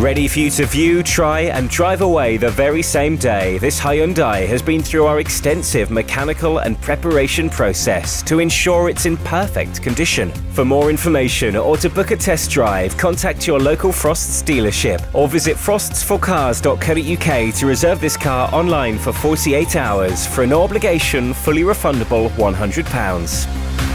Ready for you to view, try and drive away the very same day, this Hyundai has been through our extensive mechanical and preparation process to ensure it's in perfect condition. For more information or to book a test drive, contact your local Frost's dealership or visit frostsforcars.co.uk to reserve this car online for 48 hours for an no obligation, fully refundable £100.